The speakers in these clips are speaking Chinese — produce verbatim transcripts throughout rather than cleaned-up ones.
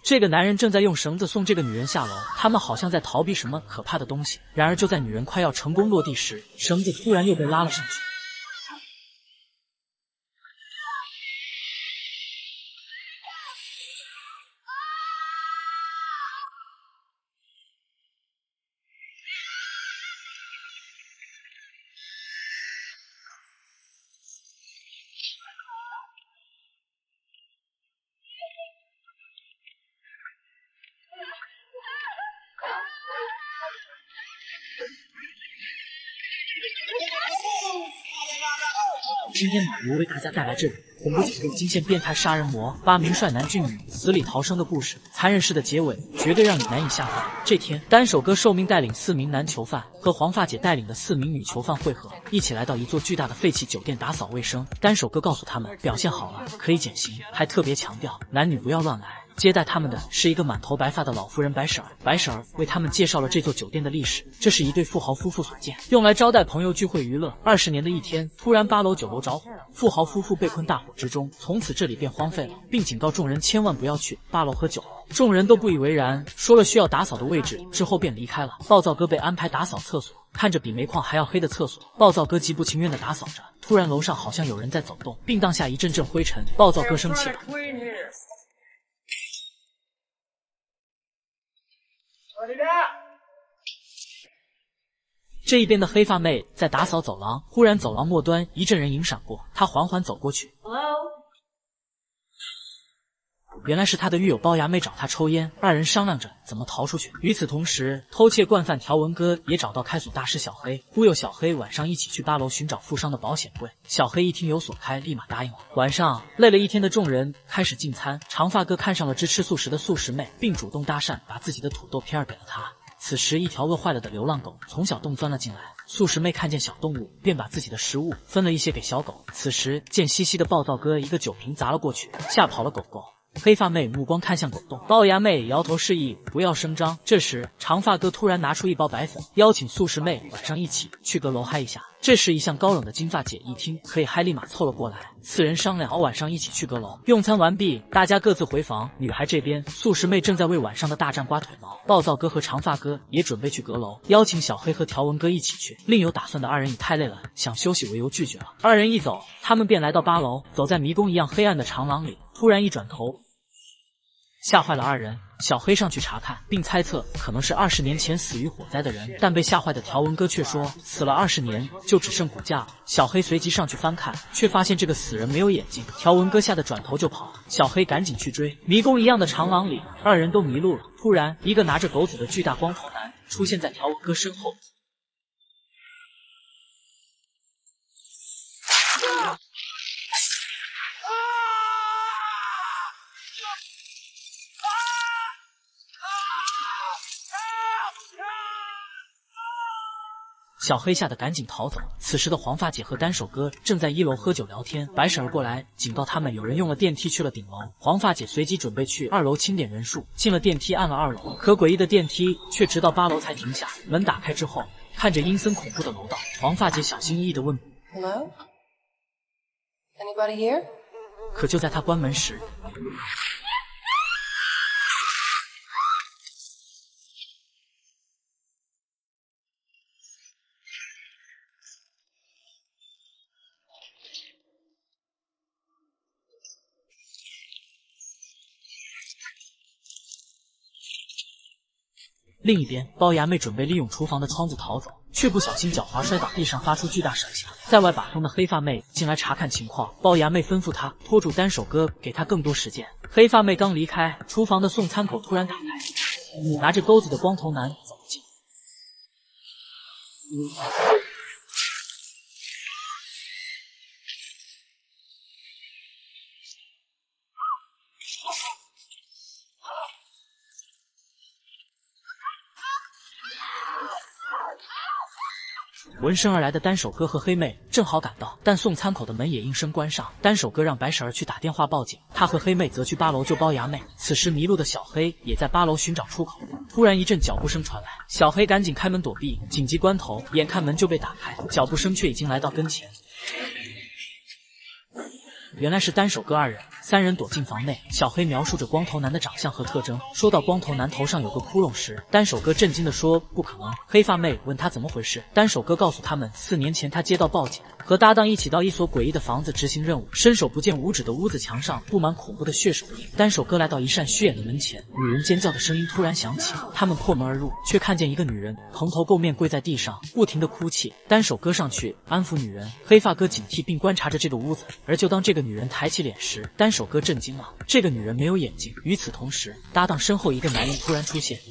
这个男人正在用绳子送这个女人下楼，他们好像在逃避什么可怕的东西。然而就在女人快要成功落地时，绳子突然又被拉了上去。今天马如为大家带来这个恐怖警队惊现变态杀人魔八名帅男俊女死里逃生的故事，残忍式的结尾绝对让你难以下饭。这天，单手哥受命带领四名男囚犯和黄发姐带领的四名女囚犯会合，一起来到一座巨大的废弃酒店打扫卫生。单手哥告诉他们，表现好了可以减刑，还特别强调男女不要乱来。接待他们的是一个满头白发的老妇人白婶儿。白婶儿为他们介绍了这座酒店的历史，这是一对富豪夫妇所建，用来招待朋友聚会娱乐。二十年的一天，突然八楼酒楼着火，富豪夫妇被困大火之中，从此这里便荒废了，并警告众人千万不要去八楼喝酒。众人都不以为然，说了需要打扫的位置之后便离开了。暴躁哥被安排打扫厕所，看着比煤矿还要黑的厕所，暴躁哥极不情愿地打扫着。突然楼上好像有人在走动，并荡下一阵阵灰尘。暴躁哥生气了。这一边的黑发妹在打扫走廊，忽然走廊末端一阵人影闪过，她缓缓走过去。原来是她的狱友龅牙妹找她抽烟，二人商量着怎么逃出去。与此同时，偷窃惯犯条纹哥也找到开锁大师小黑，忽悠小黑晚上一起去八楼寻找负伤的保险柜。小黑一听有所开，立马答应了。晚上，累了一天的众人开始进餐，长发哥看上了只吃素食的素食妹，并主动搭讪，把自己的土豆片给了她。此时，一条饿坏了的流浪狗从小洞钻了进来，素食妹看见小动物，便把自己的食物分了一些给小狗。此时，贱兮兮的暴躁哥一个酒瓶砸了过去，吓跑了狗狗。黑发妹目光看向狗洞，龅牙妹摇头示意不要声张。这时，长发哥突然拿出一包白粉，邀请素食妹晚上一起去阁楼嗨一下。这时，一向高冷的金发姐一听可以嗨，立马凑了过来。四人商量好晚上一起去阁楼。用餐完毕，大家各自回房。女孩这边，素食妹正在为晚上的大战刮腿毛，暴躁哥和长发哥也准备去阁楼，邀请小黑和条纹哥一起去。另有打算的二人以太累了想休息为由拒绝了。二人一走，他们便来到八楼，走在迷宫一样黑暗的长廊里。突然一转头，吓坏了二人。小黑上去查看，并猜测可能是二十年前死于火灾的人，但被吓坏的条纹哥却说死了二十年，就只剩骨架了。小黑随即上去翻看，却发现这个死人没有眼睛。条纹哥吓得转头就跑，小黑赶紧去追。迷宫一样的长廊里，二人都迷路了。突然，一个拿着狗子的巨大光头男出现在条纹哥身后。小黑吓得赶紧逃走。此时的黄发姐和单手哥正在一楼喝酒聊天，白婶儿过来警告他们有人用了电梯去了顶楼。黄发姐随即准备去二楼清点人数，进了电梯按了二楼，可诡异的电梯却直到八楼才停下。门打开之后，看着阴森恐怖的楼道，黄发姐小心翼翼地问 Hello? Anybody here? 可就在她关门时，另一边，龅牙妹准备利用厨房的窗子逃走，却不小心脚滑摔倒地上，发出巨大声响。在外把风的黑发妹进来查看情况，龅牙妹吩咐她拖住单手哥，给他更多时间。黑发妹刚离开，厨房的送餐口突然打开，拿着钩子的光头男走了进来。闻声而来的单手哥和黑妹正好赶到，但送餐口的门也应声关上。单手哥让白婶儿去打电话报警，他和黑妹则去八楼救龅牙妹。此时迷路的小黑也在八楼寻找出口。突然一阵脚步声传来，小黑赶紧开门躲避。紧急关头，眼看门就被打开，脚步声却已经来到跟前。原来是单手哥二人三人躲进房内，小黑描述着光头男的长相和特征。说到光头男头上有个窟窿时，单手哥震惊地说：“不可能！”黑发妹问他怎么回事，单手哥告诉他们，四年前他接到报警，和搭档一起到一所诡异的房子执行任务，伸手不见五指的屋子墙上布满恐怖的血手印。单手哥来到一扇虚掩的门前，女人尖叫的声音突然响起，他们破门而入，却看见一个女人蓬头垢面跪在地上，不停地哭泣。单手哥上去安抚女人，黑发哥警惕并观察着这个屋子。而就当这个女人抬起脸时，单手哥震惊了，这个女人没有眼睛。与此同时，搭档身后一个男人突然出现。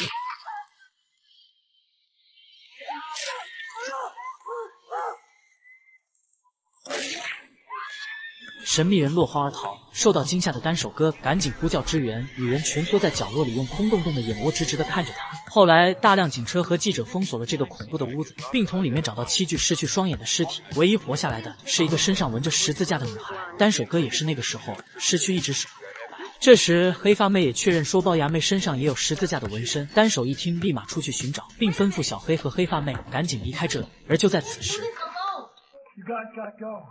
神秘人落荒而逃，受到惊吓的单手哥赶紧呼叫支援，女人蜷缩在角落里，用空洞洞的眼窝直直地看着他。后来，大量警车和记者封锁了这个恐怖的屋子，并从里面找到七具失去双眼的尸体，唯一活下来的是一个身上纹着十字架的女孩。单手哥也是那个时候失去一只手。这时，黑发妹也确认说龅牙妹身上也有十字架的纹身。单手一听，立马出去寻找，并吩咐小黑和黑发妹赶紧离开这里。而就在此时， You guys gotta go.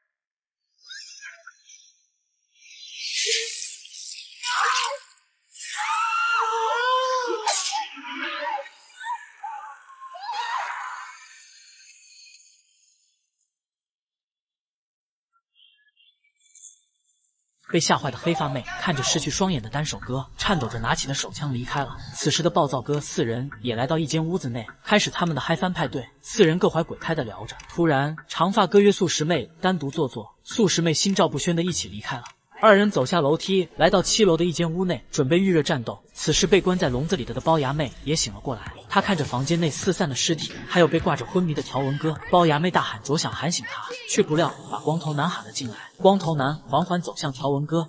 被吓坏的黑发妹看着失去双眼的单手哥，颤抖着拿起了手枪离开了。此时的暴躁哥四人也来到一间屋子内，开始他们的嗨翻派对。四人各怀鬼胎的聊着，突然长发哥约素食妹单独坐坐，素食妹心照不宣的一起离开了。二人走下楼梯，来到七楼的一间屋内，准备预热战斗。此时被关在笼子里的的龅牙妹也醒了过来，她看着房间内四散的尸体，还有被挂着昏迷的条纹哥，龅牙妹大喊着想喊醒他，却不料把光头男喊了进来。光头男缓缓走向条纹哥。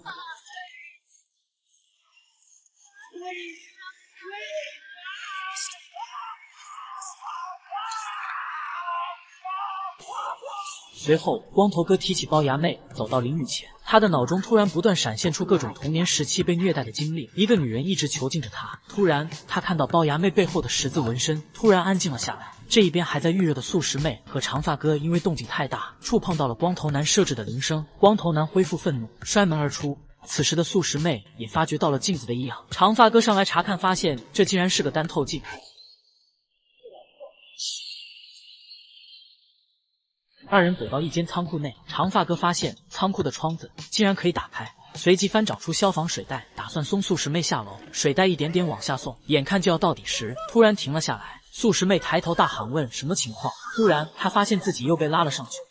随后，光头哥提起龅牙妹，走到淋浴前。他的脑中突然不断闪现出各种童年时期被虐待的经历，一个女人一直囚禁着他。突然，他看到龅牙妹背后的十字纹身，突然安静了下来。这一边还在预热的素食妹和长发哥，因为动静太大，触碰到了光头男设置的铃声。光头男恢复愤怒，摔门而出。此时的素食妹也发觉到了镜子的异样，长发哥上来查看，发现这竟然是个单透镜。二人躲到一间仓库内，长发哥发现仓库的窗子竟然可以打开，随即翻找出消防水带，打算送素食妹下楼。水带一点点往下送，眼看就要到底时，突然停了下来。素食妹抬头大喊问什么情况，突然她发现自己又被拉了上去。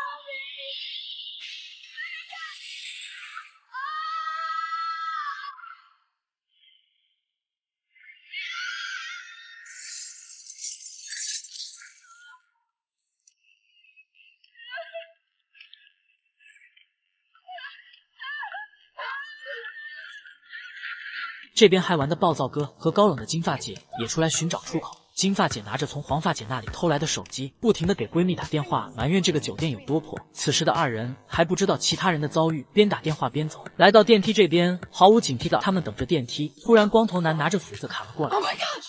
这边嗨完的暴躁哥和高冷的金发姐也出来寻找出口。金发姐拿着从黄发姐那里偷来的手机，不停地给闺蜜打电话，埋怨这个酒店有多破。此时的二人还不知道其他人的遭遇，边打电话边走。来到电梯这边，毫无警惕的他们等着电梯，突然光头男拿着斧子砍了过来。Oh my God!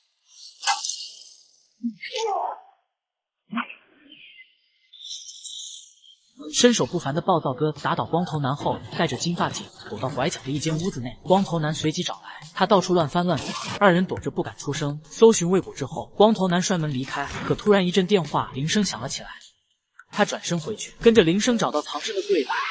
身手不凡的暴躁哥打倒光头男后，带着金发姐躲到拐角的一间屋子内。光头男随即找来，他到处乱翻乱找，二人躲着不敢出声。搜寻未果之后，光头男摔门离开。可突然一阵电话铃声响了起来，他转身回去，跟着铃声找到藏身的柜子。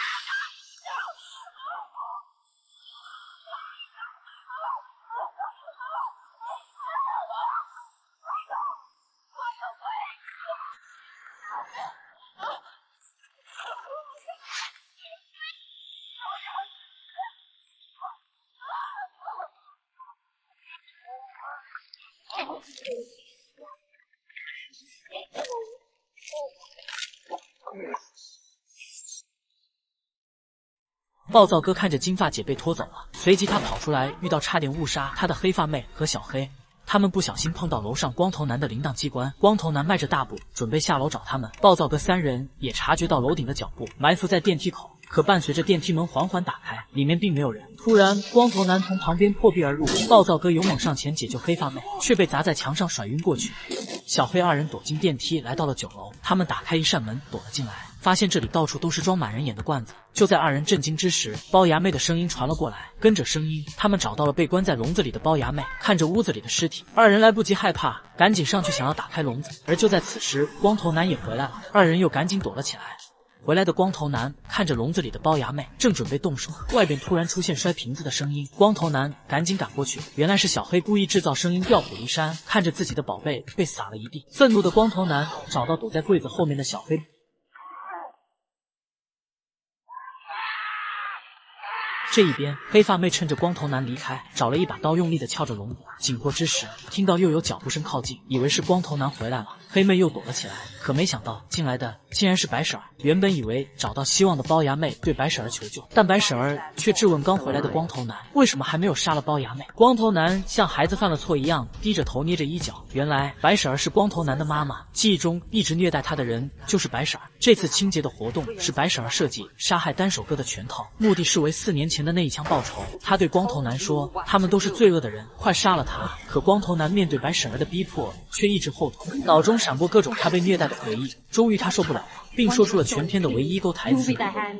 暴躁哥看着金发姐被拖走了，随即他跑出来，遇到差点误杀他的黑发妹和小黑。他们不小心碰到楼上光头男的铃铛机关，光头男迈着大步准备下楼找他们。暴躁哥三人也察觉到楼顶的脚步埋伏在电梯口，可伴随着电梯门缓缓打开，里面并没有人。突然，光头男从旁边破壁而入，暴躁哥勇猛上前解救黑发妹，却被砸在墙上甩晕过去。小黑二人躲进电梯，来到了九楼。他们打开一扇门，躲了进来。 发现这里到处都是装满人眼的罐子。就在二人震惊之时，龅牙妹的声音传了过来，跟着声音，他们找到了被关在笼子里的龅牙妹。看着屋子里的尸体，二人来不及害怕，赶紧上去想要打开笼子。而就在此时，光头男也回来了，二人又赶紧躲了起来。回来的光头男看着笼子里的龅牙妹，正准备动手，外边突然出现摔瓶子的声音。光头男赶紧赶过去，原来是小黑故意制造声音调虎离山。看着自己的宝贝被撒了一地，愤怒的光头男找到躲在柜子后面的小黑。这一边，黑发妹趁着光头男离开，找了一把刀，用力的撬着笼子。紧迫之时，听到又有脚步声靠近，以为是光头男回来了，黑妹又躲了起来。可没想到，进来的竟然是白婶儿。原本以为找到希望的龅牙妹对白婶儿求救，但白婶儿却质问刚回来的光头男，为什么还没有杀了龅牙妹？光头男像孩子犯了错一样，低着头捏着衣角。原来白婶儿是光头男的妈妈，记忆中一直虐待他的人就是白婶儿。这次清洁的活动是白婶儿设计杀害单手哥的全套，目的是为四年前的那一枪报仇。他对光头男说，他们都是罪恶的人，快杀了他。可光头男面对白婶儿的逼迫，却一直后退，脑中闪过各种他被虐待的回忆。终于他受不了了，并说出了全片的唯一一câu台词。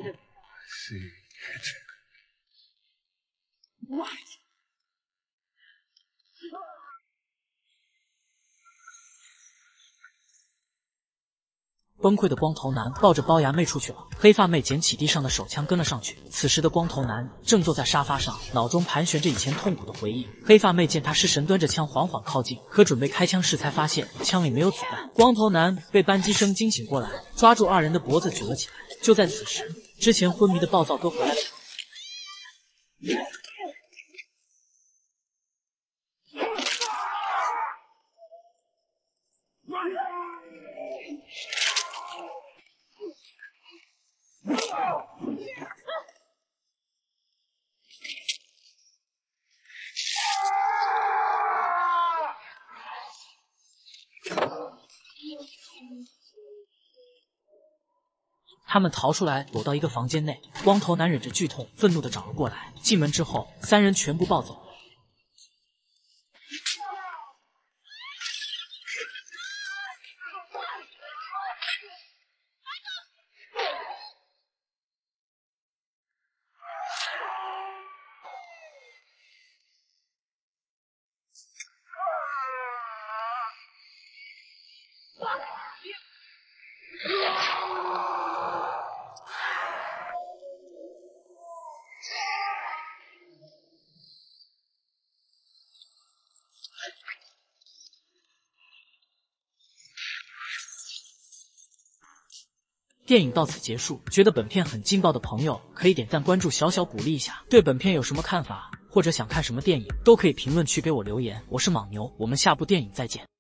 崩溃的光头男抱着龅牙妹出去了，黑发妹捡起地上的手枪跟了上去。此时的光头男正坐在沙发上，脑中盘旋着以前痛苦的回忆。黑发妹见他失神，端着枪缓缓靠近，可准备开枪时才发现枪里没有子弹。光头男被扳机声惊醒过来，抓住二人的脖子举了起来。就在此时，之前昏迷的暴躁哥回来了。他们逃出来，躲到一个房间内。光头男忍着剧痛，愤怒地找了过来。进门之后，三人全部暴走。电影到此结束，觉得本片很劲爆的朋友可以点赞关注，小小鼓励一下。对本片有什么看法，或者想看什么电影，都可以评论区给我留言。我是莽牛，我们下部电影再见。